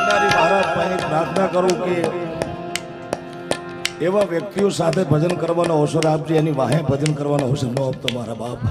ભંડારી મહારાજ પાસે પ્રાર્થના કરું કે એવા વ્યક્તિઓ સાથે ભજન કરવાનો અવસર આપજે, એની વાહે ભજન કરવાનો અવસર ન આપતો મારા બાપ.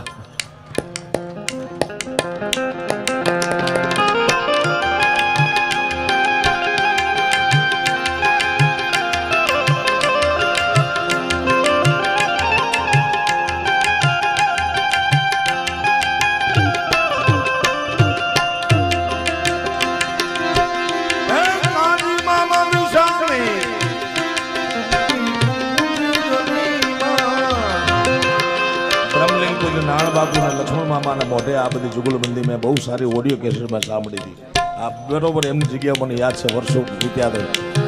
નાણ બાપુ ને લક્ષ્મણ મામાના મોઢે આ બધી જુગલબંધી મેં બહુ સારી ઓડિયો કેસેટ માં સાંભળી હતી. આ બરોબર એમની જગ્યા મને યાદ છે, વર્ષો વીત્યા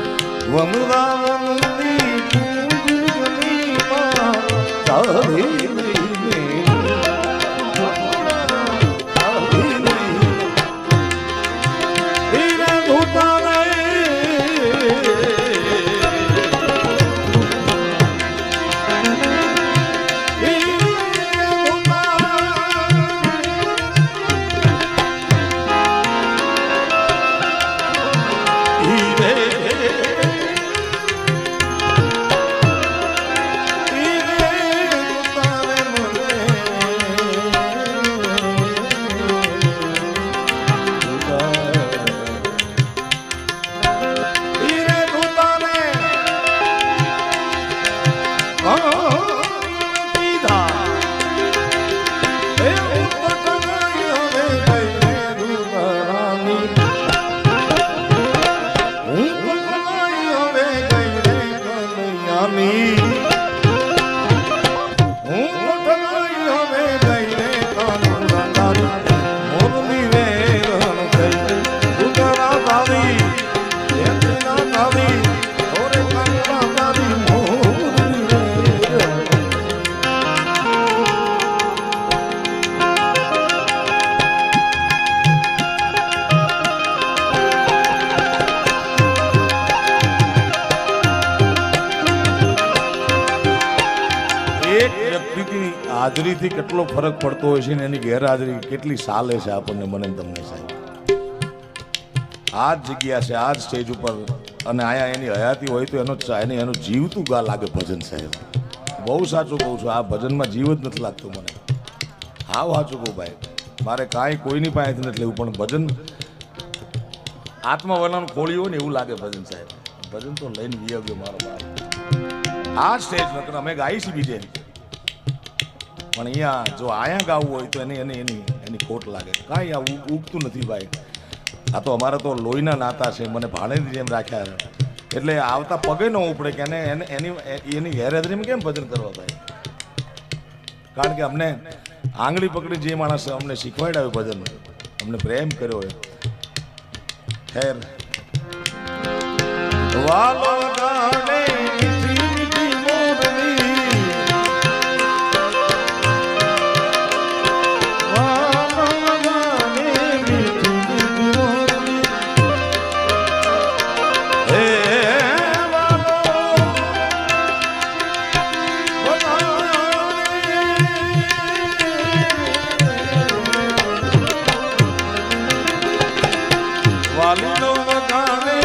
હાજરીથી કેટલો ફરક પડતો હોય છે ને એની ગેરહાજરી કેટલી સાલે છે આપણને, મને તમને સાહેબ. આ જ જગ્યા છે, આ જ સ્ટેજ ઉપર, અને આયા એની હયાતી હોય તો એનું જીવતું ગા લાગે ભજન સાહેબ. બહુ સાચું કહું છું, આ ભજનમાં જીવ જ નથી લાગતું મને. હા સાચું કહું ભાઈ, મારે કાંઈ કોઈની પાસેથી નથી લેવું, પણ ભજન આત્મા વલાનું ખોળી હોય ને એવું લાગે ભજન સાહેબ. ભજન તો લઈને વિયવ્યો મારો બાપ. આ સ્ટેજ નકર અમે ગાઈ છીએ બીજે, પણ અહીંયા જો આયા ગાવું હોય તો એની ખોટ લાગે. કાંઈ આ ઉગતું નથી ભાઈ. આ તો અમારે તો લોહીના નાતા છે, મને ભાણેની જેમ રાખ્યા, એટલે આવતા પગે ન ઉપડે કે એની ગેરહાજરીમાં કેમ ભજન કરવા ભાઈ. કારણ કે અમને આંગળી પકડી જે માણસ અમને શીખવાડાવ્યું ભજન, અમને પ્રેમ કર્યો હોય. ખેર વાલો વાલીનો વગાડે